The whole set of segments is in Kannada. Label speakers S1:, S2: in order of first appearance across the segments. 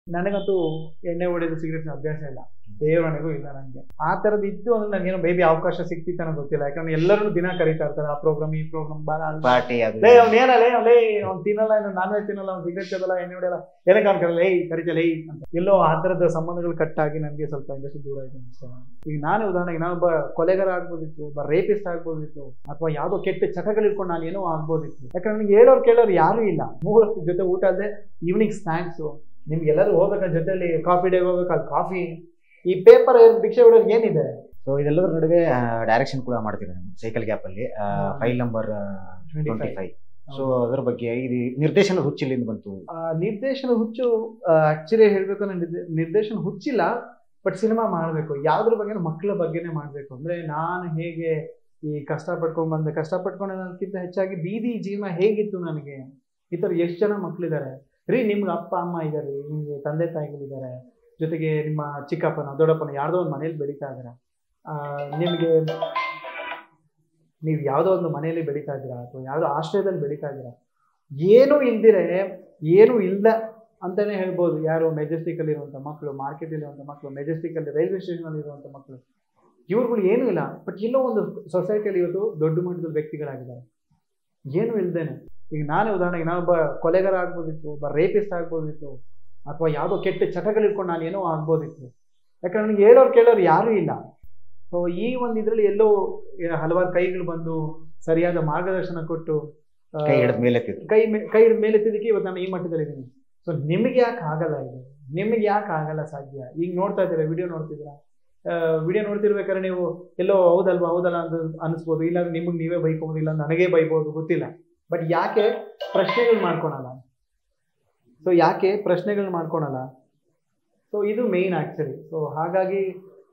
S1: ನನಗಂತೂ ಎಣ್ಣೆ ಹೊಡೆದು ಸಿಗರೇಟ್ನ ಅಭ್ಯಾಸ ಇಲ್ಲ, ದೇವರನಿಗೂ ಇಲ್ಲ ನನಗೆ. ಆ ಥರದ್ದು ಇತ್ತು ಅಂದ್ರೆ ನನಗೇನೋ ಬೇಬಿ ಅವಕಾಶ ಸಿಕ್ತಿತ್ತು ಅನ್ನೋ ಗೊತ್ತಿಲ್ಲ. ಯಾಕಂದ್ರೆ ಎಲ್ಲರೂ ದಿನ ಕರೀತಾ ಇರ್ತಾರೆ, ಆ ಪ್ರೋಗ್ರಾಮ್ ಈ ಪ್ರೋಗ್ರಾಮ್ ಬಾರ
S2: ಪಾರ್ಟಿ
S1: ಲೇ ಅವ್ನು ಏನಲ್ಲೇ ಅವಲೇ ಅವ್ನು ತಿನ್ನಲ್ಲ, ನಾನ್ ವೆಜ್ ತಿನ್ನಲ್ಲ, ಅವ್ನು ಸಿಗರೇಟ್ ತಿನ್ನಲ್ಲ, ಎಣ್ಣೆ ಹೊಡೆಯಲ್ಲ, ಏನಕ್ಕೆ ಅವ್ನು ಕರೀಲ್ಲ ಕರಿತಲ್ಲ ಅಂತ. ಎಲ್ಲೋ ಆ ಥರದ ಸಂಬಂಧಗಳು ಕಟ್ಟಾಗಿ ನನಗೆ ಸ್ವಲ್ಪ ಇಂಡಸ್ಟ್ರಿ ದೂರ ಆಯ್ತು ಅನಿಸ್ತೇನೆ. ಈಗ ನಾನೇ ಉದಾಹರಣೆಗೆ ನಾನೊಬ್ಬ ಕೊಲೆಗಾರ ಆಗ್ಬೋದಿತ್ತು, ಒಬ್ಬ ರೇಪಿಸ್ಟ್ ಆಗ್ಬೋದಿತ್ತು, ಅಥವಾ ಯಾವುದೋ ಕೆಟ್ಟ ಚಟಗಳು ಇಟ್ಕೊಂಡು ನಾನು ಏನೋ ಆಗ್ಬೋದಿತ್ತು. ಯಾಕಂದ್ರೆ ನನಗೆ ಹೇಳೋರು ಕೇಳೋರು ಯಾರೂ ಇಲ್ಲ. 3 ಹೊತ್ತು ಜೊತೆ ಊಟ ಅಲ್ಲದೆ ಈವ್ನಿಂಗ್ ಸ್ನ್ಯಾಕ್ಸು, ನಿಮ್ಗೆ ಎಲ್ಲರೂ ಹೋಗ್ಬೇಕಾದ್ರೆ ಜೊತೆಲಿ ಕಾಫಿ ಡೇ ಹೋಗ್ಬೇಕಾದ್ರೆ ಕಾಫಿ, ಈ ಪೇಪರ್ ಭಿಕ್ಷೆ ಬಿಡೋದು ಏನಿದೆ.
S2: ಸೊ ಇದೆಲ್ಲದರ ನಡುವೆ ಡೈರೆಕ್ಷನ್ ಕೂಡ ಮಾಡ್ತೀರಾ ನೀವು ಸೈಕಲ್ ಗ್ಯಾಪ್ ಅಲ್ಲಿ, ಫೈಲ್ ನಂಬರ್ 25. ಸೊ ಅದರ ಬಗ್ಗೆ ಇದು ನಿರ್ದೇಶನ ಹುಚ್ಚು ಇಲ್ಲಿಂದ ಬಂತು?
S1: ನಿರ್ದೇಶನ ಹುಚ್ಚು ಆಕ್ಚುಲಿ ಹೇಳ್ಬೇಕು, ನಿರ್ದೇಶನ ಹುಚ್ಚಿಲ್ಲ, ಬಟ್ ಸಿನಿಮಾ ಮಾಡಬೇಕು. ಯಾವ್ದ್ರ ಬಗ್ಗೆ, ಮಕ್ಕಳ ಬಗ್ಗೆನೇ ಮಾಡಬೇಕು. ಅಂದ್ರೆ ನಾನು ಹೇಗೆ ಈ ಕಷ್ಟಪಟ್ಕೊಂಡು ಬಂದೆ, ಕಷ್ಟಪಟ್ಕೊಂಡಕ್ಕಿಂತ ಹೆಚ್ಚಾಗಿ ಬೀದಿ ಜೀವನ ಹೇಗಿತ್ತು ನನಗೆ. ಈ ಥರ ಎಷ್ಟು ಜನ ಮಕ್ಕಳಿದ್ದಾರೆ ರೀ, ನಿಮ್ಗೆ ಅಪ್ಪ ಅಮ್ಮ ಇದ್ದಾರೆ, ನಿಮ್ಗೆ ತಂದೆ ತಾಯಿಗಳಿದ್ದಾರೆ, ಜೊತೆಗೆ ನಿಮ್ಮ ಚಿಕ್ಕಪ್ಪನ ದೊಡ್ಡಪ್ಪನ ಯಾರ್ದೋ ಒಂದು ಮನೇಲಿ ಬೆಳೀತಾ ಇದ್ದೀರಾ, ನಿಮಗೆ ನೀವು ಯಾವುದೋ ಒಂದು ಮನೆಯಲ್ಲಿ ಬೆಳೀತಾ ಇದ್ದೀರಾ ಅಥವಾ ಯಾವುದೋ ಆಶ್ರಯದಲ್ಲಿ ಬೆಳೀತಾ ಇದ್ದೀರಾ. ಏನೂ ಇಲ್ದಿರೆ, ಏನೂ ಇಲ್ಲ ಅಂತಲೇ ಹೇಳ್ಬೋದು. ಯಾರು ಮೆಜೆಸ್ಟಿಕಲ್ಲಿ ಇರುವಂಥ ಮಕ್ಕಳು, ಮಾರ್ಕೆಟಲ್ಲಿ ಇರುವಂಥ ಮಕ್ಕಳು, ಮೆಜೆಸ್ಟಿಕಲ್ಲಿ ರೈಲ್ವೆ ಸ್ಟೇಷನಲ್ಲಿ ಇರುವಂಥ ಮಕ್ಕಳು, ಇವ್ರುಗಳು ಏನೂ ಇಲ್ಲ, ಬಟ್ ಎಲ್ಲೋ ಒಂದು ಸೊಸೈಟಿಯಲ್ಲಿ ಇವತ್ತು ದೊಡ್ಡ ಮಟ್ಟದ ವ್ಯಕ್ತಿಗಳಾಗಿದ್ದಾರೆ, ಏನೂ ಇಲ್ದೇನೆ. ಈಗ ನಾನೇ ಉದಾಹರಣೆಗೆ ನಾನೊಬ್ಬ ಕೊಲೆಗಾರ ಆಗ್ಬೋದಿತ್ತು, ಒಬ್ಬ ರೇಪಿಸ್ಟ್ ಆಗ್ಬೋದಿತ್ತು, ಅಥವಾ ಯಾವುದೋ ಕೆಟ್ಟ ಚಟಗಳು ಇಟ್ಕೊಂಡು ನಾನು ಏನೋ ಆಗ್ಬೋದಿತ್ತು. ಯಾಕಂದ್ರೆ ನನಗೆ ಹೇಳೋರು ಕೇಳೋರು ಯಾರೂ ಇಲ್ಲ. ಸೊ ಈ ಒಂದು ಇದರಲ್ಲಿ ಎಲ್ಲೋ ಹಲವಾರು ಕೈಗಳು ಬಂದು ಸರಿಯಾದ ಮಾರ್ಗದರ್ಶನ ಕೊಟ್ಟು
S2: ಕೈ
S1: ಹಿಡಿದ ಮೇಲೆತ್ತಿದ್ದಕ್ಕೆ ಇವತ್ತು ನಾನು ಈ ಮಟ್ಟದಲ್ಲಿ ಇದ್ದೀನಿ. ಸೊ ನಿಮಗೆ ಯಾಕೆ ಆಗಲ್ಲ ಇದು? ನಿಮಗೆ ಯಾಕೆ ಆಗಲ್ಲ ಸಾಧ್ಯ? ಈಗ ನೋಡ್ತಾ ಇದ್ದೀರಾ, ವಿಡಿಯೋ ನೋಡ್ತಿದ್ದೀರಾ, ವಿಡಿಯೋ ನೋಡ್ತಿರ್ಬೇಕಾದ್ರೆ ನೀವು ಎಲ್ಲೋ ಹೌದಲ್ಲ ಅಂತ ಅನಿಸ್ಬೋದು, ಇಲ್ಲ ನಿಮಗೆ ನೀವೇ ಬೈಕೋಬೋದು, ಇಲ್ಲ ನನಗೇ ಬೈಬೋದು, ಗೊತ್ತಿಲ್ಲ. ಬಟ್ ಯಾಕೆ ಪ್ರಶ್ನೆಗಳು ಮಾಡ್ಕೊಳಲ್ಲ? ಸೊ ಯಾಕೆ ಪ್ರಶ್ನೆಗಳು ಮಾಡ್ಕೊಳಲ್ಲ? ಸೊ ಇದು ಮೇಯ್ನ್ ಆ್ಯಕ್ಚುಲಿ. ಸೊ ಹಾಗಾಗಿ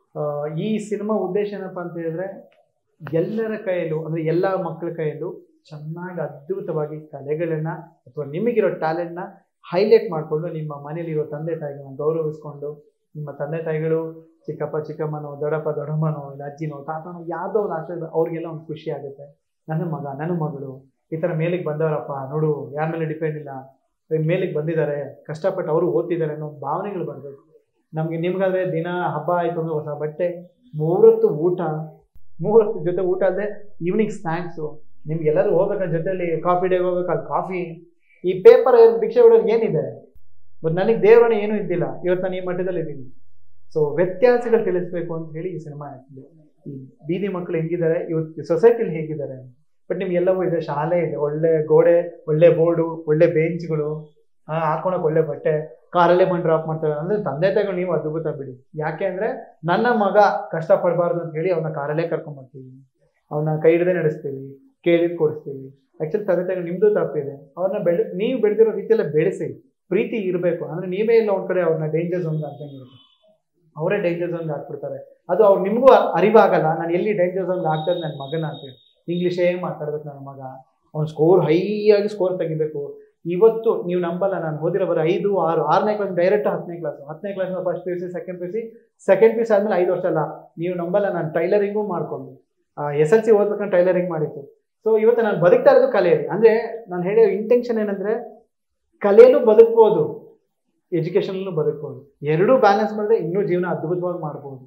S1: ಈ ಸಿನಿಮಾ ಉದ್ದೇಶ ಏನಪ್ಪ ಅಂತ ಹೇಳಿದ್ರೆ, ಎಲ್ಲರ ಕೈಯಲ್ಲೂ ಅಂದರೆ ಎಲ್ಲ ಮಕ್ಕಳ ಕೈಯಲ್ಲೂ ಚೆನ್ನಾಗಿ ಅದ್ಭುತವಾಗಿ ಕಲೆಗಳನ್ನು ಅಥವಾ ನಿಮಗಿರೋ ಟ್ಯಾಲೆಂಟ್ನ ಹೈಲೈಟ್ ಮಾಡಿಕೊಂಡು ನಿಮ್ಮ ಮನೇಲಿರೋ ತಂದೆ ತಾಯಿಗಳನ್ನ ಗೌರವಿಸ್ಕೊಂಡು, ನಿಮ್ಮ ತಂದೆ ತಾಯಿಗಳು ಚಿಕ್ಕಪ್ಪ ಚಿಕ್ಕಮ್ಮನೋ, ದೊಡ್ಡಪ್ಪ ದೊಡ್ಡಮ್ಮನೋ, ಇಲ್ಲ ಅಜ್ಜಿನೋ ತಾತನೋ ಯಾವುದೋ ಒಂದು ಆಶ್ರಯ, ಅವ್ರಿಗೆಲ್ಲ ಒಂದು ಖುಷಿ ಆಗುತ್ತೆ. ನನ್ನ ಮಗ ನನ್ನ ಮಗಳು ಈ ಥರ ಮೇಲಿಗೆ ಬಂದವರಪ್ಪ, ನೋಡು ಯಾರ ಮೇಲೆ ಡಿಪೆಂಡ್ ಇಲ್ಲ, ಮೇಲಿಗೆ ಬಂದಿದ್ದಾರೆ, ಕಷ್ಟಪಟ್ಟು ಅವರು ಓದ್ತಿದ್ದಾರೆ ಅನ್ನೋ ಭಾವನೆಗಳು ಬರಬೇಕು ನಮಗೆ. ನಿಮ್ಗಾದ್ರೆ ದಿನ ಹಬ್ಬ ಆಯಿತು ಅಂದ್ರೆ ಹೊಸ ಬಟ್ಟೆ, 3 ಹೊತ್ತು ಊಟ, 3 ಹೊತ್ತು ಜೊತೆ ಊಟ ಅಲ್ಲದೆ ಈವ್ನಿಂಗ್ ಸ್ನ್ಯಾಕ್ಸು, ನಿಮ್ಗೆಲ್ಲರೂ ಹೋಗ್ಬೇಕಾದ್ರೆ ಜೊತೆಲಿ ಕಾಫಿ ಡೇ ಹೋಗ್ಬೇಕಾದ್ರೆ ಕಾಫಿ, ಈ ಪೇಪರ್ ಭಿಕ್ಷೆ ಬಿಡೋದು ಏನಿದೆ. ಬಟ್ ನನಗೆ ದೇವರನ್ನ ಏನೂ ಇದ್ದಿಲ್ಲ, ಇವತ್ತು ನಾನು ಈ ಮಟ್ಟದಲ್ಲಿ ಇದ್ದೀನಿ. ಸೊ ವ್ಯತ್ಯಾಸಗಳು ತಿಳಿಸ್ಬೇಕು ಅಂತ ಹೇಳಿ ಈ ಸಿನಿಮಾ ಆಗ್ತದೆ. ಈ ಬೀದಿ ಮಕ್ಕಳು ಹೆಂಗಿದ್ದಾರೆ, ಇವತ್ತು ಸೊಸೈಟಿಲಿ ಹೇಗಿದ್ದಾರೆ. ಬಟ್ ನಿಮ್ಗೆಲ್ಲವೂ ಇದೆ, ಶಾಲೆ ಇದೆ, ಒಳ್ಳೆ ಗೋಡೆ, ಒಳ್ಳೆ ಬೋರ್ಡು, ಒಳ್ಳೆ ಬೆಂಚ್ಗಳು, ಹಾಕೊಳಕ್ಕೆ ಒಳ್ಳೆ ಬಟ್ಟೆ, ಕಾರಲ್ಲೇ ಬಂದು ಡ್ರಾಪ್ ಮಾಡ್ತಾರೆ. ಅಂದರೆ ತಂದೆ ತಾಯಿಗಳು ನೀವು ಅದ್ಭುತ ಬಿಡಿ. ಯಾಕೆ ಅಂದರೆ ನನ್ನ ಮಗ ಕಷ್ಟಪಡಬಾರ್ದು ಅಂತ ಹೇಳಿ ಅವನ್ನ ಕಾರಲ್ಲೇ ಕರ್ಕೊಂಡ್ಬರ್ತೀವಿ, ಅವನ್ನ ಕೈ ಹಿಡದೆ ನಡೆಸ್ತೀವಿ, ಕೇಳಿದ್ ಕೊಡಿಸ್ತೀವಿ. ಆ್ಯಕ್ಚುಲಿ ತಂದೆ ತಾಯಿಗಳು ನಿಮ್ಮದು ತಪ್ಪಿದೆ, ಅವ್ರನ್ನ ನೀವು ಬೆಳೆದಿರೋ ರೀತಿಯೆಲ್ಲ ಬೆಳೆಸಿ, ಪ್ರೀತಿ ಇರಬೇಕು. ಅಂದರೆ ನೀವೇ ಇಲ್ಲ ಒಂದು ಕಡೆ ಅವ್ರನ್ನ ಡೇಂಜರ್ ಝೋನ್ಗೆ ಹಾಕ್ದಂಗಿರುತ್ತೆ, ಅವರೇ ಡೇಂಜರ್ ಝೋನ್ಗೆ ಹಾಕ್ಬಿಡ್ತಾರೆ. ಅದು ಅವ್ರು ನಿಮಗೂ ಅರಿವಾಗಲ್ಲ, ನಾನು ಎಲ್ಲಿ ಡೇಂಜರ್ ಝೋನ್ಗೆ ಆಗ್ತದೆ ನನ್ನ ಮಗನ ಅಂತೇಳಿ. ಇಂಗ್ಲೀಷೇ ಮಾತಾಡ್ಬೇಕು ನನ್ನ ಮಗ, ಅವ್ನು ಸ್ಕೋರ್ ಹೈಯಾಗಿ ಸ್ಕೋರ್ ತೆಗಿಬೇಕು. ಇವತ್ತು ನೀವು ನಂಬಲ್ಲ, ನಾನು ಓದಿರೋ ಬರೋ 5, 6, 6ನೇ ಕ್ಲಾಸ್ ಡೈರೆಕ್ಟ್ 10ನೇ ಕ್ಲಾಸು, 10ನೇ ಕ್ಲಾಸ್ನ first P U C, second P U C ಆದಮೇಲೆ 5 ವರ್ಷ ಅಲ್ಲ, ನೀವು ನಂಬಲ್ಲ, ನಾನು ಟೈಲರಿಂಗೂ ಮಾಡ್ಕೊಂಡು SLC ಓದ್ಬೇಕಂದ್ರೆ ಟೈಲರಿಂಗ್ ಮಾಡಿತ್ತು. ಸೊ ಇವತ್ತು ನಾನು ಬದುಕ್ತಾ ಇರೋದು ಕಲೆಯಲ್ಲಿ. ಅಂದರೆ ನಾನು ಹೇಳೋ ಇಂಟೆನ್ಷನ್ ಏನಂದರೆ, ಕಲೆಯಲ್ಲೂ ಬದುಕ್ಬೋದು, ಎಜುಕೇಷನಲ್ಲೂ ಬದುಕ್ಬೋದು, ಎರಡೂ ಬ್ಯಾಲೆನ್ಸ್ ಮಾಡಿದ್ರೆ ಇನ್ನೂ ಜೀವನ ಅದ್ಭುತವಾಗಿ ಮಾಡ್ಬೋದು.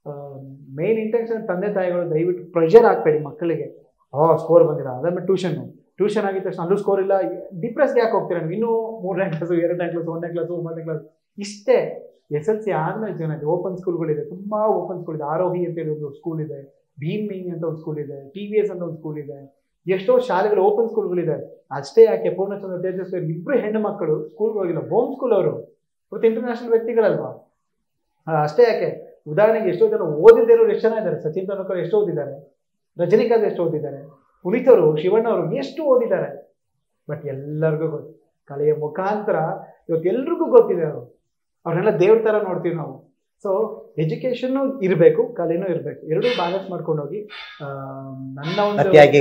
S1: ಮೇನ್ ಇಂಟೆನ್ಷನ್ ತಂದೆ ತಾಯಿಗಳು ದಯವಿಟ್ಟು ಪ್ರೆಷರ್ ಹಾಕ್ಬೇಡಿ ಮಕ್ಕಳಿಗೆ. ಸ್ಕೋರ್ ಬಂದಿಲ್ಲ, ಅದಾದ್ಮೇಲೆ ಟ್ಯೂಷನ್ ಆಗಿದ ತಕ್ಷಣ ಅಲ್ಲೂ ಸ್ಕೋರ್ ಇಲ್ಲ, ಡಿಪ್ರೆಸ್ಗೆ ಯಾಕೆ ಹೋಗ್ತೀರಾ ನೀವು? ಇನ್ನೂ 3ನೇ ಕ್ಲಾಸು, 2ನೇ ಕ್ಲಾಸು, 1ನೇ ಕ್ಲಾಸು, 9ನೇ ಕ್ಲಾಸ್ ಇಷ್ಟೇ. SLC ಆದಮೇಲೆ ಜೀವನ ಇದೆ. ಓಪನ್ ಸ್ಕೂಲ್ಗಳಿದೆ, ತುಂಬ ಓಪನ್ ಸ್ಕೂಲ್ ಇದೆ. ಆರೋಹಿ ಅಂತೇಳಿ ಒಂದು ಸ್ಕೂಲ್ ಇದೆ, ಭೀಮಿಂಗ್ ಅಂತ ಒಂದು ಸ್ಕೂಲ್ ಇದೆ, TVS ಅಂತ ಒಂದು ಸ್ಕೂಲ್ ಇದೆ, ಎಷ್ಟೋ ಶಾಲೆಗಳು ಓಪನ್ ಸ್ಕೂಲ್ಗಳಿದೆ. ಅಷ್ಟೇ ಯಾಕೆ ಪೂರ್ಣಚಂದ್ರ ತೇಜಸ್ವಿ 2 ಹೆಣ್ಣು ಮಕ್ಕಳು ಸ್ಕೂಲ್ಗೆ ಹೋಗಿಲ್ಲ, ಹೋಮ್ ಸ್ಕೂಲ್ ಅವರು, ಇವತ್ತು ಇಂಟರ್ನ್ಯಾಷನಲ್ ವ್ಯಕ್ತಿಗಳಲ್ವಾ. ಅಷ್ಟೇ ಯಾಕೆ, ಉದಾಹರಣೆಗೆ ಎಷ್ಟೋ ಜನ ಓದಿದ್ದೇ ಇರೋರು ಎಷ್ಟು ಜನ ಇದ್ದಾರೆ. ಸಚಿನ್ ತೆಂಡೂಲ್ಕರ್ ಎಷ್ಟು ಓದಿದ್ದಾರೆ, ರಜನಿಕಾಂತ್ ಎಷ್ಟು ಓದಿದ್ದಾರೆ, ಪುನೀತ್ ಅವರು, ಶಿವಣ್ಣ ಅವರು ಎಷ್ಟು ಓದಿದ್ದಾರೆ. ಬಟ್ ಎಲ್ಲರಿಗೂ ಗೊತ್ತು, ಕಲೆಯ ಮುಖಾಂತರ ಇವತ್ತು ಎಲ್ರಿಗೂ ಗೊತ್ತಿದೆ. ಅವ್ರನ್ನೆಲ್ಲ ದೇವ್ರ ಥರ ನೋಡ್ತೀವಿ ನಾವು. ಸೊ ಎಜುಕೇಷನ್ನು ಇರಬೇಕು, ಕಲೆನೂ ಇರಬೇಕು, ಎರಡೂ ಬ್ಯಾಲೆನ್ಸ್ ಮಾಡ್ಕೊಂಡು ಹೋಗಿ. ನನ್ನ ಒಂದು
S2: ಅತಿಯಾಗಿ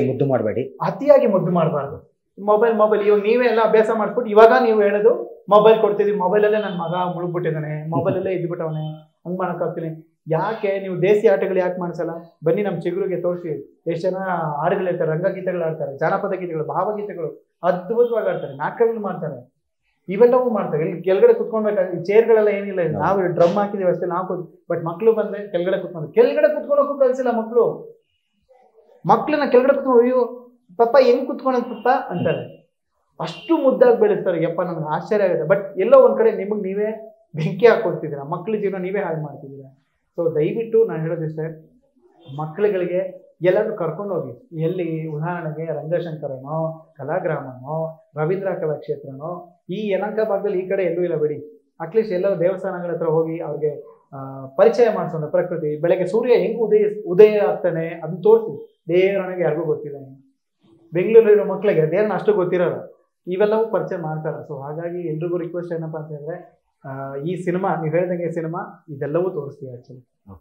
S2: ಮುದ್ದು
S1: ಮಾಡಬಾರ್ದು. ಮೊಬೈಲ್ ಇವಾಗ ನೀವೇ ಎಲ್ಲ ಅಭ್ಯಾಸ ಮಾಡಿಸ್ಬಿಟ್ಟು ಇವಾಗ ನೀವು ಹೇಳೋದು ಮೊಬೈಲ್ ಕೊಡ್ತಿದ್ದೀವಿ, ಮೊಬೈಲಲ್ಲೇ ನನ್ನ ಮಗ ಮುಳುಗ್ಬಿಟ್ಟಿದ್ದಾನೆ, ಮೊಬೈಲಲ್ಲೇ ಇದ್ಬಿಟ್ಟವನೆ, ಹಂಗೆ ಮಾಡೋಕ್ಕಾಗ್ತೀನಿ. ಯಾಕೆ ನೀವು ದೇಸಿ ಆಟಗಳು ಯಾಕೆ ಮಾಡಿಸಲ್ಲ? ಬನ್ನಿ ನಮ್ಮ ಚಿಗುರಿಗೆ ತೋರಿಸಿ. ಎಷ್ಟು ಜನ ಹಾಡುಗಳಿರ್ತಾರೆ, ರಂಗಗೀತೆಗಳು ಆಡ್ತಾರೆ, ಜಾನಪದ ಗೀತೆಗಳು, ಭಾವಗೀತೆಗಳು ಅದ್ಭುತವಾಗಿ ಆಡ್ತಾರೆ, ನಾಟಕಗಳು ಮಾಡ್ತಾರೆ. ಇವೆಲ್ಲವೂ ಮಾಡ್ತಾರೆ. ಇಲ್ಲಿ ಕೆಳಗಡೆ ಕುತ್ಕೊಳ್ಬೇಕಾಗಿ ಚೇರ್ಗಳೆಲ್ಲ ಏನಿಲ್ಲ, ನಾವು ಡ್ರಮ್ ಹಾಕಿದೀವಿ ಅಷ್ಟೇ ನಾವು. ಬಟ್ ಮಕ್ಳು ಬಂದ್ರೆ ಕೆಳಗಡೆ ಕುತ್ಕೊಳಕ್ಕೂ ಕಲ್ಸಿಲ್ಲ ಮಕ್ಳು. ಮಕ್ಳನ್ನ ಕೆಳಗಡೆ ಕುತ್ಕೊಂಡು ಅಯ್ಯೋ ಪಪ್ಪ ಹೆಂಗ್ ಕುತ್ಕೊಳಕ್ ಪಪ್ಪ ಅಂತಾರೆ. ಅಷ್ಟು ಮುದ್ದಾಗಿ ಬೆಳೆಸ್ತಾರೆ. ಯಪ್ಪ ನನ್ಗೆ ಆಶ್ಚರ್ಯ ಆಗುತ್ತೆ. ಬಟ್ ಎಲ್ಲೋ ಒಂದ್ ಕಡೆ ನಿಮಗೆ ನೀವೇ ಬೆಂಕಿ ಹಾಕೊಡ್ತಿದ್ದೀರಾ, ಮಕ್ಳ ಜೀವನ ನೀವೇ ಹಾಳು ಮಾಡ್ತಿದ್ದೀರಾ. ಸೊ ದಯವಿಟ್ಟು ನಾನು ಹೇಳೋದಿಷ್ಟೇ, ಮಕ್ಕಳುಗಳಿಗೆ ಎಲ್ಲರೂ ಕರ್ಕೊಂಡು ಹೋಗಿ. ಎಲ್ಲಿ ಉದಾಹರಣೆಗೆ ರಂಗಶಂಕರನೋ, ಕಲಾಗ್ರಾಮನೋ, ರವೀಂದ್ರ ಕಲಾಕ್ಷೇತ್ರನೋ, ಈ ಯಲಹಂಕ ಭಾಗದಲ್ಲಿ ಈ ಕಡೆ ಎಲ್ಲೂ ಇಲ್ಲ ಬಿಡಿ, ಅಟ್ಲೀಸ್ಟ್ ಎಲ್ಲೋ ದೇವಸ್ಥಾನಗಳ ಹತ್ರ ಹೋಗಿ ಅವ್ರಿಗೆ ಪರಿಚಯ ಮಾಡಿಸೋಣ. ಪ್ರಕೃತಿ ಬೆಳಗ್ಗೆ ಸೂರ್ಯ ಹೆಂಗ್ ಉದಯ ಆಗ್ತಾನೆ ಅದನ್ನ ತೋರಿಸಿ. ದೇವರನಿಗೆ ಯಾರಿಗೂ ಗೊತ್ತಿಲ್ಲ. ಬೆಂಗಳೂರಲ್ಲಿರೋ ಮಕ್ಕಳಿಗೆ ದೇವ್ರನ್ನ ಅಷ್ಟು ಗೊತ್ತಿರೋಲ್ಲ, ಇವೆಲ್ಲವೂ ಪರಿಚಯ ಮಾಡ್ತಾರೆ. ಸೊ ಹಾಗಾಗಿ ಎಲ್ರಿಗೂ ರಿಕ್ವೆಸ್ಟ್ ಏನಪ್ಪಾ ಅಂತ ಹೇಳಿದ್ರೆ, ಈ ಸಿನಿಮಾ ನೀವು ಹೇಳ್ದಂಗೆ ಸಿನಿಮಾ ಇದೆಲ್ಲವೂ ತೋರಿಸ್ತೀವಿ ಆಕ್ಚುಲಿ.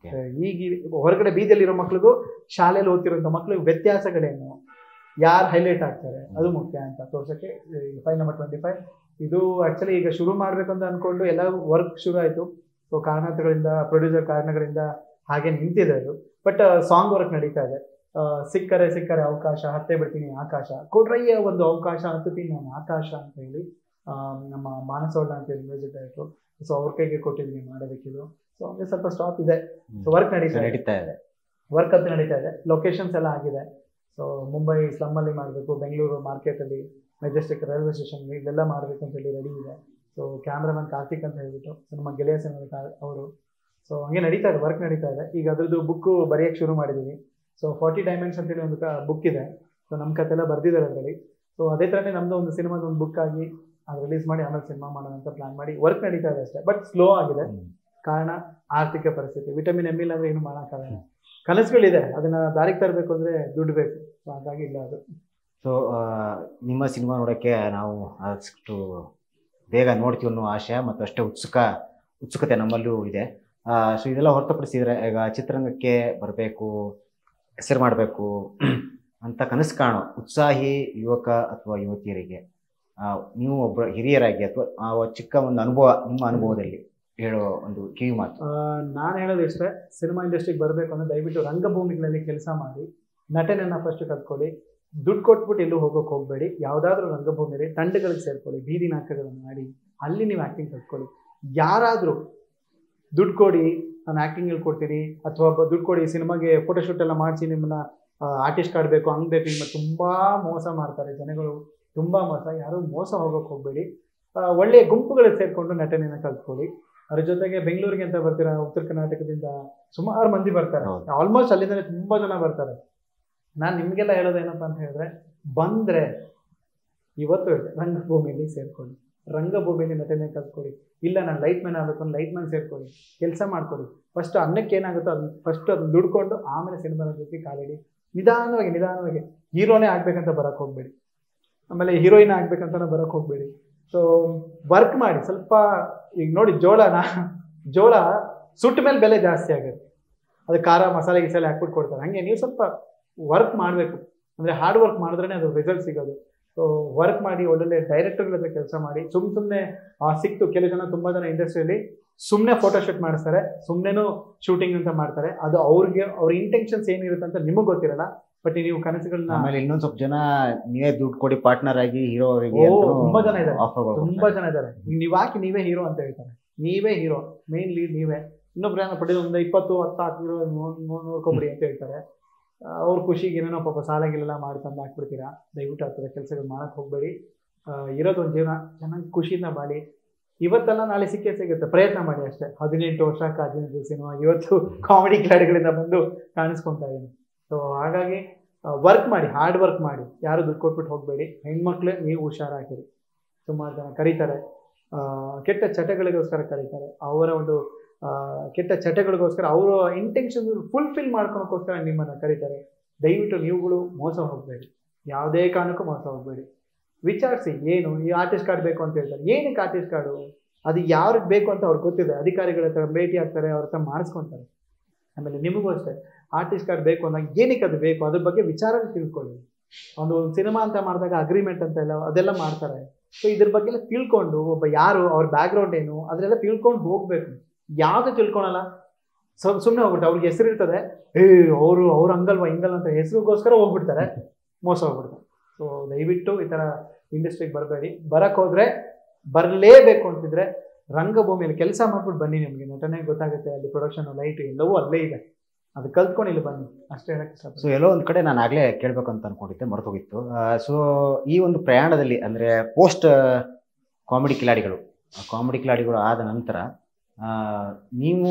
S1: ಈಗ ಹೊರಗಡೆ ಬೀದಿಯಲ್ಲಿರೋ ಮಕ್ಳಿಗೂ ಶಾಲೆಯಲ್ಲಿ ಓದ್ತಿರೋಂಥ ಮಕ್ಳಿಗೆ ವ್ಯತ್ಯಾಸಗಳೇನು, ಯಾರು ಹೈಲೈಟ್ ಆಗ್ತಾರೆ ಅದು ಮುಖ್ಯ ಅಂತ ತೋರ್ಸಕ್ಕೆ ಫೈಲ್ ನಂಬರ್ 25. ಇದು ಆಕ್ಚುಲಿ ಈಗ ಶುರು ಮಾಡ್ಬೇಕಂತ ಅನ್ಕೊಂಡು ಎಲ್ಲ ವರ್ಕ್ ಶುರು ಆಯ್ತು. ಸೊ ಕಾರಣಗಳಿಂದ, ಪ್ರೊಡ್ಯೂಸರ್ ಕಾರಣಗಳಿಂದ ಹಾಗೆ ನಿಂತಿದೆ ಅದು. ಬಟ್ ಸಾಂಗ್ ವರ್ಕ್ ನಡೀತಾ ಇದೆ. ಸಿಕ್ಕರೆ ಅವಕಾಶ, ಹತ್ತೆ ಬಿಡ್ತೀನಿ ಆಕಾಶ, ಕೊಡ್ರಯ್ಯ ಒಂದು ಅವಕಾಶ, ಹತ್ತೀನಿ ನಾನು ಆಕಾಶ ಅಂತ ಹೇಳಿ ನಮ್ಮ ಮಾನಸೋಳ್ಳ ಅಂತ ಹೇಳಿ ಮ್ಯೂಸಿಕ್ ಡೈರೆಕ್ಟ್ರು. ಸೊ ಅವ್ರ ಕೈಗೆ ಕೊಟ್ಟಿದ್ದೀನಿ ಮಾಡೋದಕ್ಕಿದು. ಸೊ ಹಂಗೆ ಸ್ವಲ್ಪ ಸ್ಟಾಪ್ ಇದೆ. ಸೊ ವರ್ಕ್ ನಡೀತಾ ಇದೆ. ವರ್ಕ್ ಅಂತ ನಡೀತಾ ಇದೆ. ಲೊಕೇಶನ್ಸ್ ಎಲ್ಲ ಆಗಿದೆ. ಸೊ ಮುಂಬೈ ಸ್ಲಮ್ಮಲ್ಲಿ ಮಾಡಬೇಕು, ಬೆಂಗಳೂರು ಮಾರ್ಕೆಟಲ್ಲಿ, ಮೆಜೆಸ್ಟಿಕ್ ರೈಲ್ವೆ ಸ್ಟೇಷನ್ ಇವೆಲ್ಲ ಮಾಡಬೇಕು ಅಂತ ಹೇಳಿ ರೆಡಿ ಇದೆ. ಸೊ ಕ್ಯಾಮ್ರಾಮನ್ ಕಾರ್ತಿಕ್ ಅಂತ ಹೇಳ್ಬಿಟ್ಟು ನಮ್ಮ ಗೆಳೆಯ ಸಿನಿಮಾ ಅವರು. ಸೊ ಹಂಗೆ ನಡೀತಾ ಇದೆ, ವರ್ಕ್ ನಡೀತಾ ಇದೆ. ಈಗ ಅದ್ರದ್ದು ಬುಕ್ಕು ಬರೆಯೋಕ್ಕೆ ಶುರು ಮಾಡಿದ್ದೀವಿ. ಸೊ 40 ಡೈಮೆಂಡ್ಸ್ ಅಂತೇಳಿ ಒಂದು ಬುಕ್ ಇದೆ. ಸೊ ನಮ್ಮ ಕತೆ ಎಲ್ಲ ಬರ್ದಿದ್ದಾರೆ ಅದರಲ್ಲಿ. ಸೊ ಅದೇ ಥರನೇ ನಮ್ಮದು ಒಂದು ಸಿನಿಮಾದ ಒಂದು ಬುಕ್ ಆಗಿ ಅದು ರಿಲೀಸ್ ಮಾಡಿ ಆಮೇಲೆ ಸಿನಿಮಾ ಮಾಡೋಣ ಅಂತ ಪ್ಲಾನ್ ಮಾಡಿ ವರ್ಕ್ ನಡೀತಾ ಇದೆ ಅಷ್ಟೇ. ಬಟ್ ಸ್ಲೋ ಆಗಿದೆ, ಕಾರಣ ಆರ್ಥಿಕ ಪರಿಸ್ಥಿತಿ. ವಿಟಮಿನ್ ಎಮ್ ಇಲ್ಲ ಅಂದರೆ ಏನು ಮಾಡೋಕ್ಕಾಗಲ್ಲ. ಕನಸುಗಳಿದೆ, ಅದನ್ನ ದಾರಿಗೆ ತರಬೇಕು ಅಂದರೆ ದುಡ್ಡು ಬೇಕು. ಸೊ ಹಾಗಾಗಿ ಇಲ್ಲ ಅದು.
S2: ಸೊ ನಿಮ್ಮ ಸಿನಿಮಾ ನೋಡೋಕ್ಕೆ ನಾವು ಅಷ್ಟು ಬೇಗ ನೋಡ್ತೀವಿ ಅನ್ನೋ ಆಶಯ ಮತ್ತು ಅಷ್ಟೇ ಉತ್ಸುಕತೆ ನಮ್ಮಲ್ಲೂ ಇದೆ. ಸೊ ಇದೆಲ್ಲ ಹೊರತುಪಡಿಸಿದರೆ ಈಗ ಚಿತ್ರರಂಗಕ್ಕೆ ಬರಬೇಕು, ಹೆಸರು ಮಾಡಬೇಕು ಅಂತ ಕನಸು ಕಾಣೋ ಉತ್ಸಾಹಿ ಯುವಕ ಅಥವಾ ಯುವತಿಯರಿಗೆ ನೀವು ಒಬ್ಬ ಹಿರಿಯರಾಗಿ ಅಥವಾ ಚಿಕ್ಕ ಒಂದು ಅನುಭವ, ನಿಮ್ಮ ಅನುಭವದಲ್ಲಿ ಹೇಳೋ ಒಂದು ಕಿವಿ ಮಾತು.
S1: ನಾನು ಹೇಳೋದು ಇಷ್ಟೇ, ಸಿನಿಮಾ ಇಂಡಸ್ಟ್ರಿಗೆ ಬರಬೇಕು ಅಂದರೆ ದಯವಿಟ್ಟು ರಂಗಭೂಮಿಗಳಲ್ಲಿ ಕೆಲಸ ಮಾಡಿ, ನಟನೆಯನ್ನು ಫಸ್ಟ್ ಕಲ್ತ್ಕೊಳ್ಳಿ. ದುಡ್ಡು ಕೊಟ್ಬಿಟ್ಟು ಎಲ್ಲೂ ಹೋಗೋಕೆ ಹೋಗಬೇಡಿ. ಯಾವುದಾದ್ರೂ ರಂಗಭೂಮಿಯಲ್ಲಿ ತಂಡಗಳಿಗೆ ಸೇರ್ಕೊಳ್ಳಿ, ಬೀದಿ ನಾಟಕಗಳನ್ನು ಮಾಡಿ ಅಲ್ಲಿ ನೀವು ಆ್ಯಕ್ಟಿಂಗ್ ಕಲ್ತ್ಕೊಳ್ಳಿ. ಯಾರಾದರೂ ದುಡ್ಡು ಕೊಡಿ ನಾನು ಆ್ಯಕ್ಟಿಂಗ್ ಹೇಳ್ಕೊಡ್ತೀನಿ, ಅಥವಾ ದುಡ್ಡು ಕೊಡಿ ಸಿನಿಮಾಗೆ ಫೋಟೋಶೂಟ್ ಎಲ್ಲ ಮಾಡಿಸಿ ನಿಮ್ಮನ್ನ ಆರ್ಟಿಸ್ಟ್ ಆಡಬೇಕು ಹಂಗೆ ಬೇಕು, ನಿಮ್ಮ ತುಂಬ ಮೋಸ ಮಾಡ್ತಾರೆ ಜನಗಳು, ತುಂಬ ಮೋಸ. ಯಾರೂ ಮೋಸ ಹೋಗೋಕೆ ಹೋಗಬೇಡಿ. ಒಳ್ಳೆಯ ಗುಂಪುಗಳಿಗೆ ಸೇರಿಕೊಂಡು ನಟನೆಯನ್ನು ಕಲ್ತ್ಕೊಳ್ಳಿ. ಅದ್ರ ಜೊತೆಗೆ ಬೆಂಗಳೂರಿಗೆ ಅಂತ ಬರ್ತೀರಾ, ಉತ್ತರ ಕರ್ನಾಟಕದಿಂದ ಸುಮಾರು ಮಂದಿ ಬರ್ತಾರೆ, ಆಲ್ಮೋಸ್ಟ್ ಅಲ್ಲಿಂದಲೇ ತುಂಬ ಜನ ಬರ್ತಾರೆ. ನಾನು ನಿಮಗೆಲ್ಲ ಹೇಳೋದೇನಪ್ಪ ಅಂತ ಹೇಳಿದ್ರೆ, ಬಂದರೆ ಇವತ್ತು ರಂಗಭೂಮಿಯಲ್ಲಿ ಸೇರ್ಕೊಳ್ಳಿ, ರಂಗಭೂಮಿಯಲ್ಲಿ ನಟನೆ ಕಲ್ತ್ಕೊಳ್ಳಿ. ಇಲ್ಲ ನಾನು ಲೈಟ್ ಮ್ಯಾನ್ ಆಗಬೇಕು ಅಂದ್ರೆ ಲೈಟ್ ಮ್ಯಾನ್ ಸೇರ್ಕೊಳ್ಳಿ, ಕೆಲಸ ಮಾಡ್ಕೊಳ್ಳಿ. ಫಸ್ಟ್ ಅನ್ನಕ್ಕೆ ಏನಾಗುತ್ತೋ ಅದನ್ನ ಫಸ್ಟ್ ಅದನ್ನ ದುಡ್ಕೊಂಡು ಆಮೇಲೆ ಸಿನಿಮಾದ ಜೊತೆ ಕಾಲಿಡಿ. ನಿಧಾನವಾಗಿ ಹೀರೋನೇ ಆಗ್ಬೇಕಂತ ಬರೋಕ್ಕೆ ಹೋಗ್ಬೇಡಿ, ಆಮೇಲೆ ಹೀರೋಯಿನ್ ಆಗ್ಬೇಕಂತ ಬರೋಕ್ಕೆ ಹೋಗ್ಬೇಡಿ. ಸೊ ವರ್ಕ್ ಮಾಡಿ ಸ್ವಲ್ಪ. ಈಗ ನೋಡಿ ಜೋಳ ಸುಟ್ಟ ಮೇಲೆ ಬೆಲೆ ಜಾಸ್ತಿ ಆಗುತ್ತೆ, ಅದು ಖಾರ ಮಸಾಲೆ ಗಿಸಾಲೆ ಹಾಕ್ಬಿಟ್ಟು ಕೊಡ್ತಾರೆ. ಹಾಗೆ ನೀವು ಸ್ವಲ್ಪ ವರ್ಕ್ ಮಾಡಬೇಕು, ಅಂದರೆ ಹಾರ್ಡ್ ವರ್ಕ್ ಮಾಡಿದ್ರೇ ಅದು ರಿಸಲ್ಟ್ ಸಿಗೋದು. ಸೊ ವರ್ಕ್ ಮಾಡಿ, ಒಳ್ಳೊಳ್ಳೆ ಡೈರೆಕ್ಟರ್ಗಳ ಹತ್ರ ಕೆಲಸ ಮಾಡಿ. ಸುಮ್ಮನೆ ಸಿಕ್ತು. ಕೆಲವು ಜನ ತುಂಬ ಜನ ಇಂಡಸ್ಟ್ರಿಯಲ್ಲಿ ಸುಮ್ಮನೆ ಫೋಟೋಶೂಟ್ ಮಾಡಿಸ್ತಾರೆ, ಸುಮ್ಮನೆನೂ ಶೂಟಿಂಗ್ ಅಂತ ಮಾಡ್ತಾರೆ. ಅದು ಅವ್ರ ಇಂಟೆನ್ಷನ್ಸ್ ಏನಿರುತ್ತೆ ಅಂತ ನಿಮಗೆ ಗೊತ್ತಿರಲ್ಲ. ಬಟ್ ನೀವು ಕನಸುಗಳನ್ನ
S2: ಆಮೇಲೆ ಇನ್ನೊಂದು ಸ್ವಲ್ಪ ಜನ ನೀವೇ ದುಡ್ಡು ಕೊಡಿ ಪಾರ್ಟ್ನರ್ ಆಗಿ ಹೀರೋ
S1: ತುಂಬಾ ಜನ ಇದ್ದಾರೆ. ನೀವು ಹಾಕಿ ನೀವೇ ಹೀರೋ ಅಂತ ಹೇಳ್ತಾರೆ. ನೀವೇ ಹೀರೋ, ಮೇನ್ ಲೀಡ್ ನೀವೇ. ಇನ್ನೊಬ್ರು ಏನೋ ಪಡೆದು ಒಂದು 20-10 ಹಾಕಿರೋ ನೋಡ್ಕೊಂಬಿಡಿ ಅಂತ ಹೇಳ್ತಾರೆ. ಅವ್ರ ಖುಷಿಗೆ ಏನೇನೋ ಪಾಪ ಸಾಲಾಗಿಲೆಲ್ಲ ಮಾಡ್ಕೊಂಡು ಹಾಕ್ಬಿಡ್ತೀರಾ. ದಯವಿಟ್ಟು ಆ ಥರ ಕೆಲಸಗಳು ಮಾಡೋಕ್ಕೆ ಹೋಗಬೇಡಿ. ಇರೋದೊಂದು ಜೀವನ, ಚೆನ್ನಾಗಿ ಖುಷಿಯಿಂದ ಮಾಡಿ. ಇವತ್ತೆಲ್ಲ ನಾಳೆ ಸಿಗುತ್ತೆ, ಪ್ರಯತ್ನ ಮಾಡಿ ಅಷ್ಟೇ. 18 ವರ್ಷಕ್ಕೆ 15 ಸಿನಿಮಾ ಇವತ್ತು ಕಾಮಿಡಿ ಕ್ಲಾಡ್ಗಳಿಂದ ಬಂದು ಕಾಣಿಸ್ಕೊತಾ ಇದ್ದೀನಿ. ಸೊ ಹಾಗಾಗಿ ವರ್ಕ್ ಮಾಡಿ, ಹಾರ್ಡ್ ವರ್ಕ್ ಮಾಡಿ, ಯಾರು ದುಡ್ಡು ಕೊಟ್ಬಿಟ್ಟು ಹೋಗಬೇಡಿ. ಹೆಣ್ಮಕ್ಳೇ ನೀವು ಹುಷಾರಾಗಿರಿ. ಸುಮಾರು ಜನ ಕರೀತಾರೆ, ಕೆಟ್ಟ ಚಟಗಳಿಗೋಸ್ಕರ ಕರೀತಾರೆ. ಅವರ ಒಂದು ಕೆಟ್ಟ ಚಟಗಳಿಗೋಸ್ಕರ ಅವರ ಇಂಟೆನ್ಷನ್ ಫುಲ್ಫಿಲ್ ಮಾಡ್ಕೊಳಕ್ಕೋಸ್ಕರ ನಿಮ್ಮನ್ನು ಕರೀತಾರೆ. ದಯವಿಟ್ಟು ನೀವುಗಳು ಮೋಸ ಹೋಗಬೇಡಿ, ಯಾವುದೇ ಕಾರಣಕ್ಕೂ ಮೋಸ ಹೋಗಬೇಡಿ. ವಿಚಾರಿಸಿ, ಏನು ಈ ಆರ್ಟಿಸ್ಟ್ ಕಾರ್ಡ್ ಬೇಕು ಅಂತ ಹೇಳ್ತಾರೆ. ಏನಕ್ಕೆ ಆರ್ಟಿಸ್ಟ್ ಕಾರ್ಡು? ಅದು ಯಾರಿಗೆ ಬೇಕು ಅಂತ ಅವ್ರಿಗೆ ಗೊತ್ತಿದೆ. ಅಧಿಕಾರಿಗಳ ಹತ್ರ ಭೇಟಿ ಆಗ್ತಾರೆ, ಅವ್ರ ಹತ್ರ ಮಾಡಿಸ್ಕೊತಾರೆ. ಆಮೇಲೆ ನಿಮಗೂ ಅಷ್ಟೇ, ಆರ್ಟಿಸ್ಟ್ ಕಾರ್ಡ್ ಬೇಕು ಅಂದಾಗ ಏನಕ್ಕೆ ಅದು ಬೇಕು ಅದ್ರ ಬಗ್ಗೆ ವಿಚಾರ ತಿಳ್ಕೊಳ್ಳಿ. ಒಂದು ಸಿನಿಮಾ ಅಂತ ಮಾಡಿದಾಗ ಅಗ್ರಿಮೆಂಟ್ ಅಂತ ಎಲ್ಲ ಅದೆಲ್ಲ ಮಾಡ್ತಾರೆ. ಸೊ ಇದ್ರ ಬಗ್ಗೆ ಎಲ್ಲ ತಿಳ್ಕೊಂಡು, ಒಬ್ಬ ಯಾರು, ಅವ್ರ ಬ್ಯಾಕ್ಗ್ರೌಂಡ್ ಏನು, ಅದನ್ನೆಲ್ಲ ತಿಳ್ಕೊಂಡು ಹೋಗ್ಬೇಕು. ಯಾವುದು ತಿಳ್ಕೊಳಲ್ಲ, ಸುಮ್ಮನೆ ಹೋಗ್ಬಿಟ್ಟು ಅವ್ರಿಗೆ ಹೆಸರು ಇರ್ತದೆ, ಅವ್ರು ಹಂಗಲ್ವಾ ಹಿಂಗಲ್ಲ ಅಂತ ಹೆಸರಿಗೋಸ್ಕರ ಹೋಗ್ಬಿಡ್ತಾರೆ, ಮೋಸ ಹೋಗ್ಬಿಡ್ತಾರೆ. ಸೊ ದಯವಿಟ್ಟು ಈ ಥರ ಇಂಡಸ್ಟ್ರಿಗೆ ಬರಬೇಡಿ. ಬರಕ್ಕೆ ಹೋದರೆ ಬರಲೇಬೇಕು ಅಂತಿದ್ರೆ ರಂಗಭೂಮಿಯಲ್ಲಿ ಕೆಲಸ ಮಾಡ್ಬಿಟ್ಟು ಬನ್ನಿ, ನಿಮಗೆ ನಟನೆ ಗೊತ್ತಾಗುತ್ತೆ, ಅಲ್ಲಿ ಪ್ರೊಡಕ್ಷನ್ ಲೈಟ್ ಎಲ್ಲವೂ ಅಲ್ಲೇ ಇದೆ, ಅದು ಕಲ್ತ್ಕೊಂಡು ಇಲ್ಲಿ ಬನ್ನಿ ಅಷ್ಟೇ ಹೇಳಕ್ಕೆ ಇಷ್ಟ.
S2: ಸೊ ಎಲ್ಲೋ ಒಂದು ಕಡೆ ನಾನು ಆಗಲೇ ಕೇಳಬೇಕು ಅಂತ ಅನ್ಕೊಂಡಿದ್ದೆ, ಮರೆತೋಗಿತ್ತು. ಸೊ ಈ ಒಂದು ಪ್ರಯಾಣದಲ್ಲಿ ಅಂದರೆ ಪೋಸ್ಟ್ ಕಾಮಿಡಿ ಕಿಲಾಡಿಗಳು ಆದ ನಂತರ ನೀವು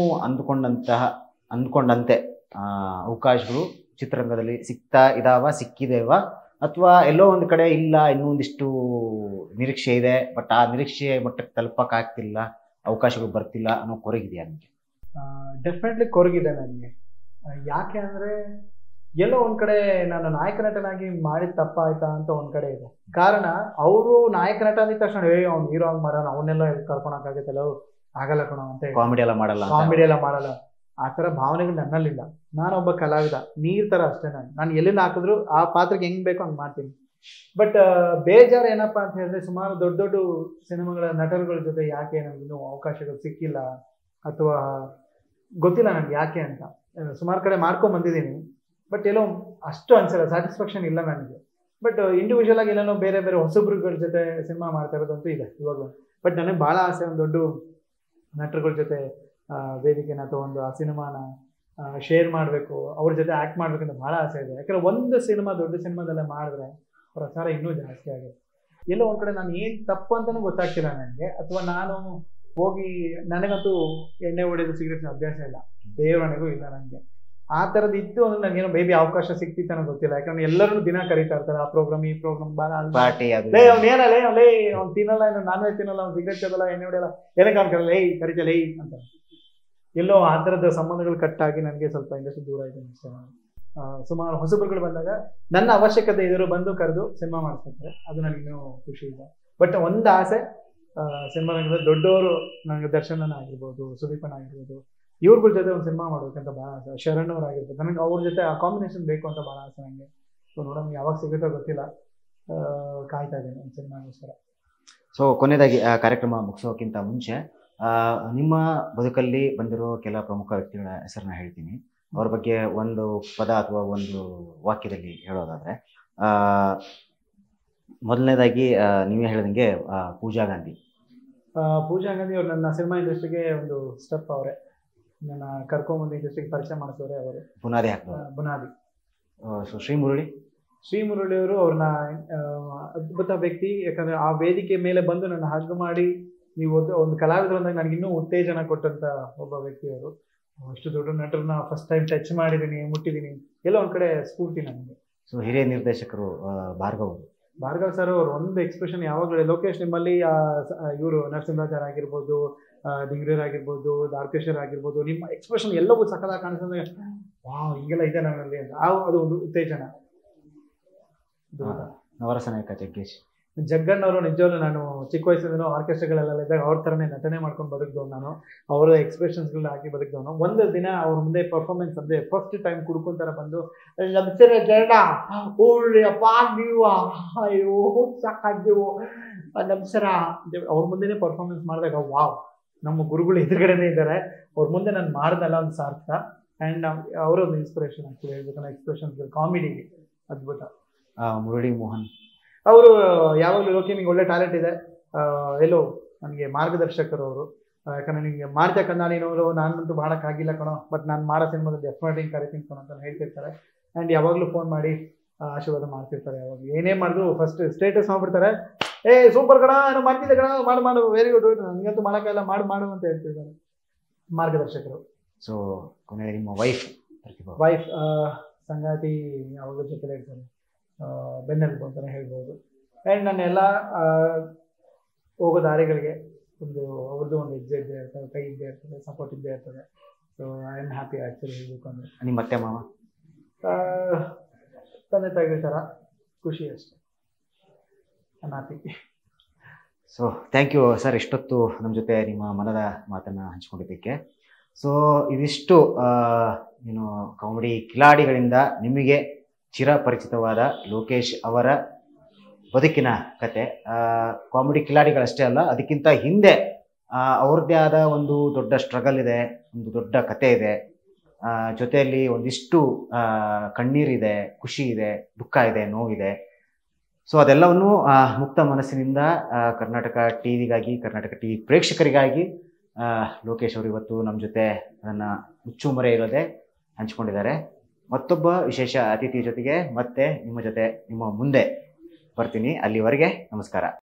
S2: ಅಂದ್ಕೊಂಡಂತೆ ಅವಕಾಶಗಳು ಚಿತ್ರರಂಗದಲ್ಲಿ ಸಿಕ್ಕಿದೇವ ಅಥವಾ ಎಲ್ಲೋ ಒಂದು ಕಡೆ ಇಲ್ಲ, ಇನ್ನೂ ಒಂದಿಷ್ಟು ನಿರೀಕ್ಷೆ ಇದೆ, ಬಟ್ ಆ ನಿರೀಕ್ಷೆ ಮಟ್ಟಕ್ಕೆ ತಲುಪಕ್ಕಾಗ್ತಿಲ್ಲ, ಅವಕಾಶಗಳು ಬರ್ತಿಲ್ಲ ಅನ್ನೋ ಕೊರಗಿದೆಯಾ ನಿಮಗೆ?
S1: ಡೆಫಿನೆಟ್ಲಿ ಕೊರಗಿದೆ ನನಗೆ. ಯಾಕೆ ಅಂದರೆ ಎಲ್ಲೋ ಒಂದು ಕಡೆ ನಾನು ನಾಯಕ ನಟನಾಗಿ ಮಾಡಿದ ತಪ್ಪಾಯ್ತಾ ಅಂತ ಒಂದು ಕಡೆ ಇದೆ. ಕಾರಣ ಅವರು ನಾಯಕ ನಟ ಅಂದಿದ ತಕ್ಷಣ ಅವ್ನು ಹೀರೋ ಆಗಿ ಮಾಡೋಣ, ಅವನ್ನೆಲ್ಲ ಕರ್ಕೊಳಕ್ಕಾಗತ್ತಲ್ಲ, ಆಗಲ್ಲ ಕಣ ಅಂತ
S2: ಕಾಮಿಡಿ ಎಲ್ಲ ಮಾಡಲ್ಲ
S1: ಆ ಥರ ಭಾವನೆಗಳು ನನ್ನಲ್ಲಿಲ್ಲ. ನಾನೊಬ್ಬ ಕಲಾವಿದ, ನೀರ್ ಥರ ಅಷ್ಟೇ. ನಾನು ಎಲ್ಲಿಂದ ಹಾಕಿದ್ರು ಆ ಪಾತ್ರಕ್ಕೆ ಹೆಂಗ್ ಬೇಕೋ ಹಂಗೆ ಮಾಡ್ತೀನಿ. ಬಟ್ ಬೇಜಾರು ಏನಪ್ಪಾ ಅಂತ ಹೇಳಿದ್ರೆ, ಸುಮಾರು ದೊಡ್ಡ ದೊಡ್ಡ ಸಿನಿಮಾಗಳ ನಟರುಗಳ ಜೊತೆ ಯಾಕೆ ನನಗಿನ್ನೂ ಅವಕಾಶಗಳು ಸಿಕ್ಕಿಲ್ಲ ಅಥವಾ ಗೊತ್ತಿಲ್ಲ ನನಗೆ ಯಾಕೆ ಅಂತ. ಸುಮಾರು ಕಡೆ ಮಾಡ್ಕೊಂಡ್ ಬಂದಿದ್ದೀನಿ, ಬಟ್ ಎಲ್ಲೋ ಅಷ್ಟು ಅನ್ಸಲ್ಲ, ಸ್ಯಾಟಿಸ್ಫ್ಯಾಕ್ಷನ್ ಇಲ್ಲ ನನಗೆ. ಬಟ್ ಇಂಡಿವಿಜುವಲ್ ಆಗಿ ಎಲ್ಲನೋ ಬೇರೆ ಬೇರೆ ಹೊಸಬ್ರುಗಳ ಜೊತೆ ಸಿನಿಮಾ ಮಾಡ್ತಾ ಇರೋದಂತೂ ಇದೆ ಇವಾಗಲೂ. ಬಟ್ ನನಗೆ ಭಾಳ ಆಸೆ ಒಂದು ದೊಡ್ಡ ನಟರುಗಳ ಜೊತೆ ವೇದಿಕೆನ ತಗೊಂಡು ಆ ಸಿನಿಮಾನ ಶೇರ್ ಮಾಡಬೇಕು, ಅವ್ರ ಜೊತೆ ಆ್ಯಕ್ಟ್ ಮಾಡ್ಬೇಕಂತ ಭಾಳ ಆಸೆ ಇದೆ. ಯಾಕಂದರೆ ಒಂದು ಸಿನಿಮಾ ದೊಡ್ಡ ಸಿನಿಮಾದಲ್ಲೇ ಮಾಡಿದ್ರೆ ಪ್ರಚಾರ ಇನ್ನೂ ಜಾಸ್ತಿ ಆಗುತ್ತೆ. ಎಲ್ಲೋ ಒಂದು ಕಡೆ ನಾನು ಏನು ತಪ್ಪು ಅಂತಲೂ ಗೊತ್ತಾಗ್ತಿಲ್ಲ ನನಗೆ, ಅಥವಾ ನಾನು ಹೋಗಿ ನನಗಂತೂ ಎಣ್ಣೆ ಹೊಡೆದು ಸಿಗರೇಟ್ನ ಅಭ್ಯಾಸ ಇಲ್ಲ, ದೇವರನಿಗೂ ಇಲ್ಲ ನನಗೆ. ಆ ಥರದ್ದು ಇತ್ತು ಅಂದ್ರೆ ನನಗೇನೋ ಬೇಬಿ ಅವಕಾಶ ಸಿಕ್ತಿತ್ತು ಅನ್ನೋ ಗೊತ್ತಿಲ್ಲ. ಯಾಕಂದ್ರೆ ಎಲ್ಲರೂ ದಿನ ಕರೀತಾ ಇರ್ತಾರೆ, ಆ ಪ್ರೋಗ್ರಾಮ್ ಈ ಪ್ರೋಗ್ರಾಮ್
S2: ಪಾರ್ಟಿ
S1: ಅವ್ನು ತಿನ್ನಲ್ಲ, ಇನ್ನು ನಾನ್ ವೆಜ್ ತಿನ್ನಲ್ಲ, ಅವ್ನು ಸಿಗರೇಟ್ ತಗೊಲ್ಲ, ಎಣ್ಣೆ ಹೊಡೆಯಲ್ಲ, ಏನಕ್ಕೆ ಅವ್ನು ಕರಲ್ಲ ಕರಿತಲ್ಲ ಅಂತ. ಎಲ್ಲೋ ಆ ಥರದ ಸಂಬಂಧಗಳು ಕಟ್ಟಾಗಿ ನನಗೆ ಸ್ವಲ್ಪ ಇಂಡಸ್ಟ್ರಿ ದೂರ ಇದೆ ಅಷ್ಟೇ. ಸುಮಾರು ಹೊಸಬರುಗಳು ಬಂದಾಗ ನನ್ನ ಅವಶ್ಯಕತೆ ಇದ್ರು ಬಂದು ಕರೆದು ಸಿನಿಮಾ ಮಾಡಿಸ್ತಾರೆ, ಅದು ನನಗಿನ್ನೂ ಖುಷಿ ಇದೆ. ಬಟ್ ಒಂದು ಆಸೆ, ಸಿನಿಮಾ ರಂಗದಲ್ಲಿ ದೊಡ್ಡವರು, ನನಗೆ ದರ್ಶನನ ಆಗಿರ್ಬೋದು, ಸುದೀಪನ ಆಗಿರ್ಬೋದು, ಇವ್ರಗಳ ಜೊತೆ ಒಂದು ಸಿನಿಮಾ ಮಾಡ್ಬೇಕಂತ ಭಾಳ ಆಸೆ. ಶರಣ್ ಅವ್ರು ಆಗಿರ್ಬೋದು, ನನಗೆ ಅವ್ರ ಜೊತೆ ಆ ಕಾಂಬಿನೇಷನ್ ಬೇಕು ಅಂತ ಭಾಳ ಆಸೆ ನನಗೆ. ಸೊ ನೋಡೋಣ ಯಾವಾಗ ಸಿಗುತ್ತೋ ಗೊತ್ತಿಲ್ಲ, ಕಾಯ್ತಾ ಇದ್ದೀನಿ ಒಂದು ಸಿನಿಮಾಗೋಸ್ಕರ.
S2: ಸೊ ಕೊನೆಯದಾಗಿ ಕಾರ್ಯಕ್ರಮ ಮುಗಿಸೋಕ್ಕಿಂತ ಮುಂಚೆ ನಿಮ್ಮ ಬದುಕಲ್ಲಿ ಬಂದಿರೋ ಕೆಲ ಪ್ರಮುಖ ವ್ಯಕ್ತಿಗಳ ಹೆಸರನ್ನ ಹೇಳ್ತೀನಿ. ಅವ್ರ ಬಗ್ಗೆ ಒಂದು ಪದ ಅಥವಾ ಒಂದು ವಾಕ್ಯದಲ್ಲಿ ಹೇಳೋದಾದ್ರೆ, ಮೊದಲನೇದಾಗಿ ನೀವೇ ಹೇಳಿದಂಗೆ ಪೂಜಾ ಗಾಂಧಿ
S1: ಅವ್ರು ನನ್ನ ಸಿನಿಮಾ ಇಂಡಸ್ಟ್ರಿಗೆ ಒಂದು ಸ್ಟೆಪ್, ಅವರೇ ನನ್ನ ಕರ್ಕೊಂಬಂದು ಇಂಡಸ್ಟ್ರಿಗೆ ಪರಿಚಯ ಮಾಡಿಸೋರೆ, ಅವರು ಬುನಾದಿ. ಸೊ ಶ್ರೀ ಮುರಳಿ ಅವರು ಅವ್ರನ್ನ ಅದ್ಭುತ ವ್ಯಕ್ತಿ. ಯಾಕಂದ್ರೆ ಆ ವೇದಿಕೆ ಮೇಲೆ ಬಂದು ನನ್ನ ಹಗ್ ಮಾಡಿ ನೀವು ಒಂದು ಕಲಾವಿದರು ಅಂದಾಗ ನನಗಿನ್ನೂ ಉತ್ತೇಜನ ಕೊಟ್ಟಂತ ಒಬ್ಬ ವ್ಯಕ್ತಿ ಅವರು. ಅಷ್ಟು ದೊಡ್ಡ ನಟರನ್ನ ಫಸ್ಟ್ ಟೈಮ್ ಟಚ್ ಮಾಡಿದ್ದೀನಿ, ಮುಟ್ಟಿದ್ದೀನಿ, ಎಲ್ಲೋ ಒಂದ್ ಕಡೆ ಸ್ಫೂರ್ತಿ ನನಗೆ.
S2: ಸೊ ಹಿರಿಯ ನಿರ್ದೇಶಕರು
S1: ಭಾರ್ಗವ್ ಸರ್ ಅವರು ಒಂದು ಎಕ್ಸ್ಪ್ರೆಷನ್ ಯಾವಾಗಲೂ, ಲೋಕೇಶ್ ನಿಮ್ಮಲ್ಲಿ ಇವರು ನರಸಿಂಹರಾಜರ್ ಆಗಿರ್ಬೋದು, ಡಿಂಗ್ರೇರ್ ಆಗಿರ್ಬೋದು, ದಾರ್ಕೇಶ್ವರ್ ಆಗಿರ್ಬೋದು, ನಿಮ್ಮ ಎಕ್ಸ್ಪ್ರೆಷನ್ ಎಲ್ಲವೂ ಸಕಲ ಕಾಣಿಸ್ತದೆ, ವಾವ್ ಹಿಂಗೆಲ್ಲ ಇದೆ ನನ್ನಲ್ಲಿ ಅಂತ. ಅದು ಒಂದು ಉತ್ತೇಜನ.
S2: ನವರಸನಾಯಕ
S1: ಜಗ್ಗಣ್ಣವರು ನಿಜವಾಗ್ಲೂ ನಾನು ಚಿಕ್ಕ ವಯಸ್ಸಿಂದನೂ ಆರ್ಕೆಸ್ಟ್ರಾಗಳೆಲ್ಲ ಇದ್ದಾಗ ಅವ್ರ ಥರನೇ ನಟನೆ ಮಾಡ್ಕೊಂಡು ಬದುಕಿದವನು ನಾನು, ಅವರ ಎಕ್ಸ್ಪ್ರೆಷನ್ಸ್ಗಳನ್ನ ಹಾಕಿ ಬದುಕಿದವನು. ಒಂದು ದಿನ ಅವ್ರ ಮುಂದೆ ಪರ್ಫಾರ್ಮೆನ್ಸ್ ಅಂದರೆ ಫಸ್ಟ್ ಟೈಮ್ ಕುಡ್ಕೊಂತಾರ ಬಂದು, ಅಯ್ಯೋ ಸಾಕಾಗ್ಯವು ನಮಸ್ಕಾರ ಅವ್ರ ಮುಂದೆನೇ ಪರ್ಫಾರ್ಮೆನ್ಸ್ ಮಾಡಿದಾಗ ವಾವ್, ನಮ್ಮ ಗುರುಗಳು ಎದುರುಗಡೆನೇ ಇದ್ದಾರೆ, ಅವ್ರ ಮುಂದೆ ನಾನು ಮಾಡ್ದಲ್ಲ ಒಂದು ಸಾರ್ಥಕ. ಆ್ಯಂಡ್ ಅವರ ಒಂದು ಇನ್ಸ್ಪಿರೇಷನ್ ಆಗ್ತದೆ ಹೇಳ್ಬೇಕನ್ನ ಎಕ್ಸ್ಪ್ರೆಷನ್ಸ್ಗಳು, ಕಾಮಿಡಿಗೆ ಅದ್ಭುತ.
S2: ಮುರಳಿ ಮೋಹನ್
S1: ಅವರು ಯಾವಾಗಲೂ ಲೋಕಿ ನಿಂಗೆ ಒಳ್ಳೆ ಟ್ಯಾಲೆಂಟ್ ಇದೆ, ಎಲ್ಲೋ ನನಗೆ ಮಾರ್ಗದರ್ಶಕರು ಅವರು. ಯಾಕಂದರೆ ನಿಮಗೆ ಮಾಡ್ತಕ್ಕಂಥ ನೀನು ನಾನಂತೂ ಮಾಡೋಕ್ಕಾಗಿಲ್ಲ ಕಣೋ, ಬಟ್ ನಾನು ಮಾಡೋ ಸಿನಿಮಾದಲ್ಲಿ ಡೆಫಿನೆಟ್ಲಿ ಕರಿತೀನಿ ಕಣೋ ಅಂತ ಹೇಳ್ತಿರ್ತಾರೆ. ಆ್ಯಂಡ್ ಯಾವಾಗಲೂ ಫೋನ್ ಮಾಡಿ ಆಶೀರ್ವಾದ ಮಾಡ್ತಿರ್ತಾರೆ. ಯಾವಾಗ ಏನೇ ಮಾಡಿದ್ರು ಫಸ್ಟ್ ಸ್ಟೇಟಸ್ ಮಾಡ್ಬಿಡ್ತಾರೆ, ಸೂಪರ್ ಕಣ, ನಾನು ಮಾಡ್ತಿದ್ದೆ ಕಣ, ಮಾಡು ವೆರಿ ಗುಡ್, ನನಗಂತೂ ಮಾಡೋಕ್ಕೆಲ್ಲ ಮಾಡು ಅಂತ ಹೇಳ್ತಿರ್ತಾರೆ ಮಾರ್ಗದರ್ಶಕರು.
S2: ಸೊ ನಿಮ್ಮ ವೈಫ್
S1: ಸಂಗಾತಿ ಯಾವಾಗ ಜೊತೆಲೇ ಇರ್ತಾರೆ, ಬೆನ್ನೆಲುಬು ಅಂತಲೇ ಹೇಳ್ಬೋದು. ಆ್ಯಂಡ್ ನನ್ನೆಲ್ಲ ಹೋಗೋ ದಾರಿಗಳಿಗೆ ಅವ್ರದ್ದು ಒಂದು ಹೆಜ್ಜೆ ಇದ್ದೇ ಇರ್ತದೆ, ಕೈ ಇದ್ದೇ ಇರ್ತದೆ, ಸಪೋರ್ಟ್ ಇದ್ದೇ ಇರ್ತದೆ. So I am happy actually ಹೇಳಬೇಕು ಅಂದರೆ.
S2: ನಿಮ್ಮ ಅತ್ತೆ ಮಾವ
S1: ತಂದೆ ತಾಯಿಗಳ ಥರ ಖುಷಿ ಅಷ್ಟೇ, I am happy.
S2: So thank you sir, ಇಷ್ಟೊತ್ತು ನಮ್ಮ ಜೊತೆ ನಿಮ್ಮ ಮನದ ಮಾತನ್ನು ಹಂಚ್ಕೊಂಡಿದ್ದಕ್ಕೆ. ಸೊ ಇದಿಷ್ಟು ಕಾಮಿಡಿ ಕಿಲಾಡಿಗಳಿಂದ ನಿಮಗೆ ಚಿರಪರಿಚಿತವಾದ ಲೋಕೇಶ್ ಅವರ ಬದುಕಿನ ಕತೆ. ಕಾಮಿಡಿ ಕಿಲಾಡಿಗಳಷ್ಟೇ ಅಲ್ಲ, ಅದಕ್ಕಿಂತ ಹಿಂದೆ ಅವ್ರದ್ದೇ ಆದ ಒಂದು ದೊಡ್ಡ ಸ್ಟ್ರಗಲ್ ಇದೆ, ಒಂದು ದೊಡ್ಡ ಕತೆ ಇದೆ, ಜೊತೆಯಲ್ಲಿ ಒಂದಿಷ್ಟು ಕಣ್ಣೀರಿದೆ, ಖುಷಿ ಇದೆ, ದುಃಖ ಇದೆ, ನೋವಿದೆ. ಸೊ ಅದೆಲ್ಲವನ್ನು ಮುಕ್ತ ಮನಸ್ಸಿನಿಂದ ಕರ್ನಾಟಕ ಟಿವಿಗಾಗಿ, ಕರ್ನಾಟಕ ಟಿವಿ ಪ್ರೇಕ್ಷಕರಿಗಾಗಿ ಲೋಕೇಶ್ ಅವರು ಇವತ್ತು ನಮ್ಮ ಜೊತೆ ಅದನ್ನು ಮುಚ್ಚುಮರೆ ಇರೋದೆ ಹಂಚ್ಕೊಂಡಿದ್ದಾರೆ. ಮತ್ತೊಬ್ಬ ವಿಶೇಷ ಅತಿಥಿ ಜೊತೆಗೆ ಮತ್ತೆ ನಿಮ್ಮ ಮುಂದೆ ಬರ್ತೀನಿ. ಅಲ್ಲಿವರೆಗೆ ನಮಸ್ಕಾರ.